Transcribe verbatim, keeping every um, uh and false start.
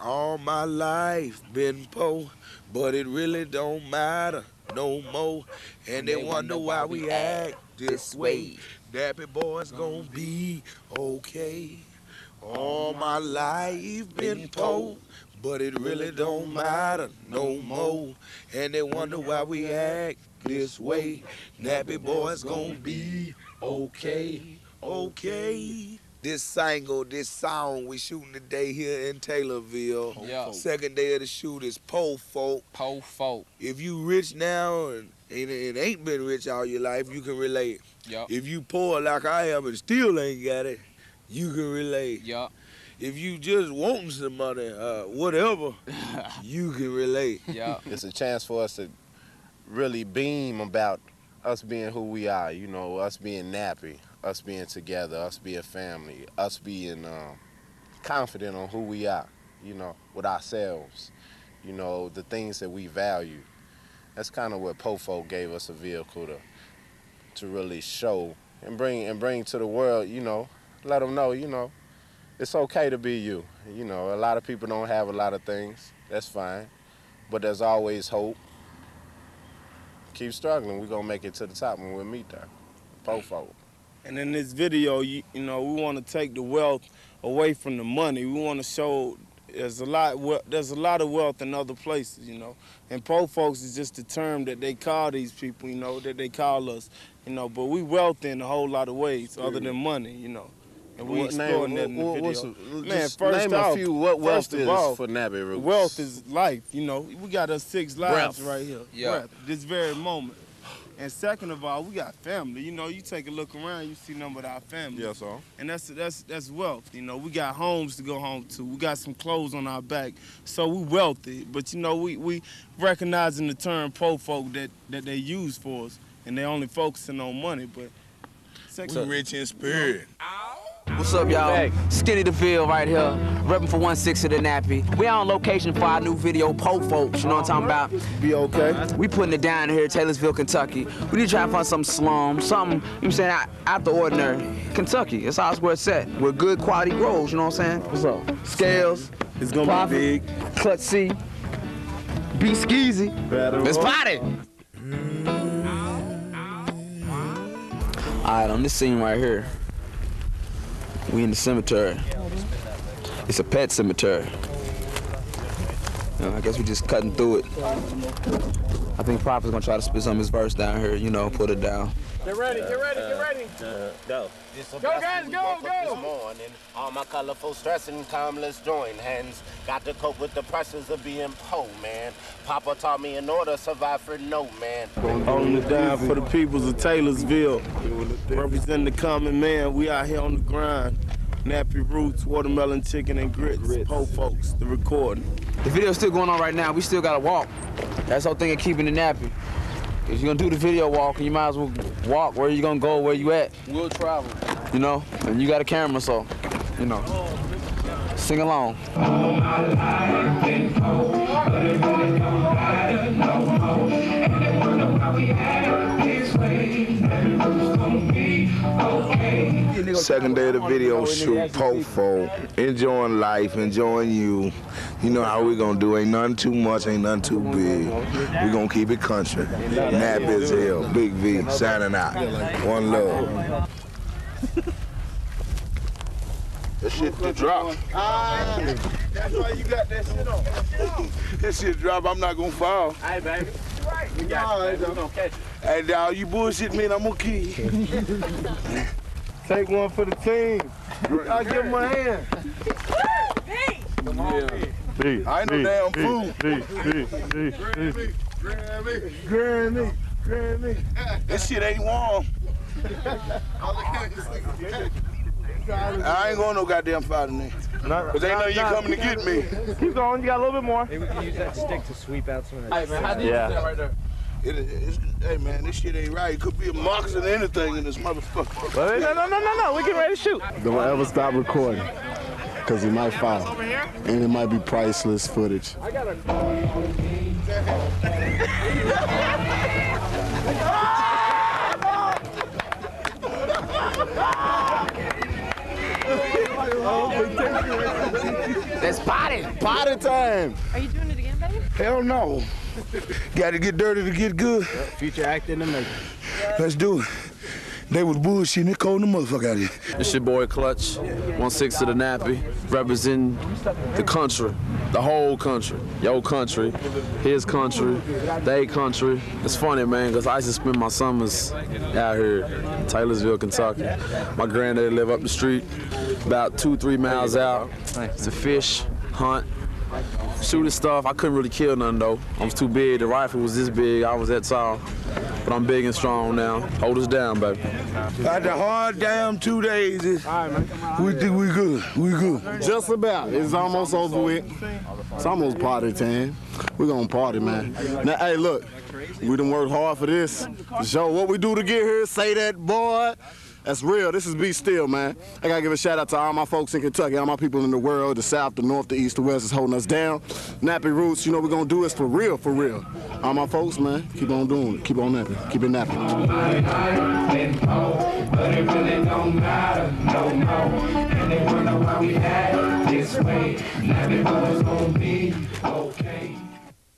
All my life been poor, but it really don't matter no more. And they wonder why we act this way. Nappy boys gonna be okay. All my life been poor, but it really don't matter no more. And they wonder why we act this way. Nappy boys gonna be okay, okay. This single, this song we shooting today here in Taylorville. Yeah. Second day of the shoot is Po Folk. Po Folk. If you rich now and it, it ain't been rich all your life, you can relate. Yep. If you poor like I am and still ain't got it, you can relate. Yep. If you just wanting some money, uh, whatever, you can relate. Yeah. It's a chance for us to really beam about us being who we are, you know, us being Nappy, us being together, us being family, us being um, confident on who we are, you know, with ourselves, you know, the things that we value. That's kind of what Po Folk gave us a vehicle to to really show and bring and bring to the world, you know, let them know, you know, it's okay to be you. You know, a lot of people don't have a lot of things. That's fine. But there's always hope. Keep struggling. We're going to make it to the top when we meet there. Po Folk. And in this video, you, you know, we want to take the wealth away from the money. We want to show there's a lot there's a lot of wealth in other places, you know. And Po Folks is just the term that they call these people, you know, that they call us, you know. But we wealthy in a whole lot of ways other than money, you know. And we exploring that in the video. Man, first name off, a few, what wealth is all, for Nappy Roots? Wealth is life, you know. We got us six lives Breath. right here. Yeah. Breath, this very moment. And second of all, we got family. You know, you take a look around, you see none but our family. Yes, sir. And that's that's that's wealth. You know, we got homes to go home to. We got some clothes on our back. So we wealthy. But you know, we we recognizing the term Po Folk that that they use for us, and they only focusing on money. But we rich in spirit. What's up, y'all? Skinny DeVille right here, repping for one sixty the Nappy. We on location for our new video, Po Folks, you know what I'm talking about? Be okay. We putting it down here, Taylorsville, Kentucky. We need to try to find some slum, something, you know what I'm saying, out, out the ordinary. Kentucky, it's all where it's at, with good quality grows, you know what I'm saying? What's up? Scales, it's gonna Profit, be big. Clutch C, Be Skeezy, let's party! All right, on this scene right here, we in the cemetery. It's a pet cemetery. You know, I guess we just cutting through it. I think Prophet's gonna try to spit some of his verse down here, you know, put it down. Get ready, get ready, get ready. Uh, go. Go, guys, go, go. This morning, all my colorful stress and calm, let's join hands. Got to cope with the pressures of being poor, man. Papa taught me in order to survive for no man. Holding it down for the peoples of Taylorsville. Representing the common man, we out here on the grind. Nappy Roots, watermelon chicken and grits. grits. Po Folks, the recording. The video's still going on right now. We still gotta walk. That's the whole thing of keeping it nappy. If you're gonna do the video walk, you might as well walk. Where you gonna go, where you at? We'll travel. You know, and you got a camera, so, you know, sing along. All my life been cold, but it really don't matter no more. And they wonder why we act this way. And it's gonna be okay. Second day of the video shoot, Po Folk. Enjoying life, enjoying you. You know how we gonna do, ain't nothing too much, ain't nothing too big. We gonna keep it country. Nappy as hell, Big V, signing out. One love. That shit just dropped. Ah, that's why you got that shit on. That shit drop, I'm not gonna fall. Hey, baby. We got you, baby. We gonna catch you. Hey, dawg, you bullshit me and I'm gonna kill you. Take one for the team. I'll give him a hand. Come on, B. I ain't no damn fool. Grammy, Grammy, Grammy, Grammy. This shit ain't warm. I ain't going no goddamn fighting there. Cause ain't no you coming to get me. Keep going, you got a little bit more. Maybe we can use that stick to sweep out some of that. Hey, man, how do you Yeah. do that right there? It, it's, hey man, this shit ain't right. It could be a moccasin or anything in this motherfucker. No, no, no, no, no, we getting ready to shoot. Don't ever stop recording, because it might file. And it might be priceless footage. I got a... Oh, Let's party. Party time. Are you doing it again, baby? Hell no. Got to get dirty to get good. Future actor in the making. Let's do it. They was bullshitting. They cold the motherfucker out here. It's your boy Clutch, one six to the Nappy, representing the country, the whole country, your country, his country, they country. It's funny, man, because I used to spend my summers out here in Taylorsville, Kentucky. My granddaddy lived up the street, about two, three miles out. It's a fish, hunt, shooting stuff. I couldn't really kill none, though. I was too big. The rifle was this big. I was that tall. But I'm big and strong now. Hold us down, baby. After hard damn two days, it's, we think we good. We good. Just about. It's almost over with. It's almost party time. We're gonna party, man. Now, hey, look, we done worked hard for this. To show what we do to get here, say that, boy. That's real. This is Be Still, man. I gotta give a shout out to all my folks in Kentucky, all my people in the world, the south, the north, the east, the west is holding us down. Nappy Roots, you know we're gonna do this for real, for real. All my folks, man, keep on doing it. Keep on napping. Keep it napping. But it really don't matter no more. And they wonder why we act this way. Nappy boys gonna be okay.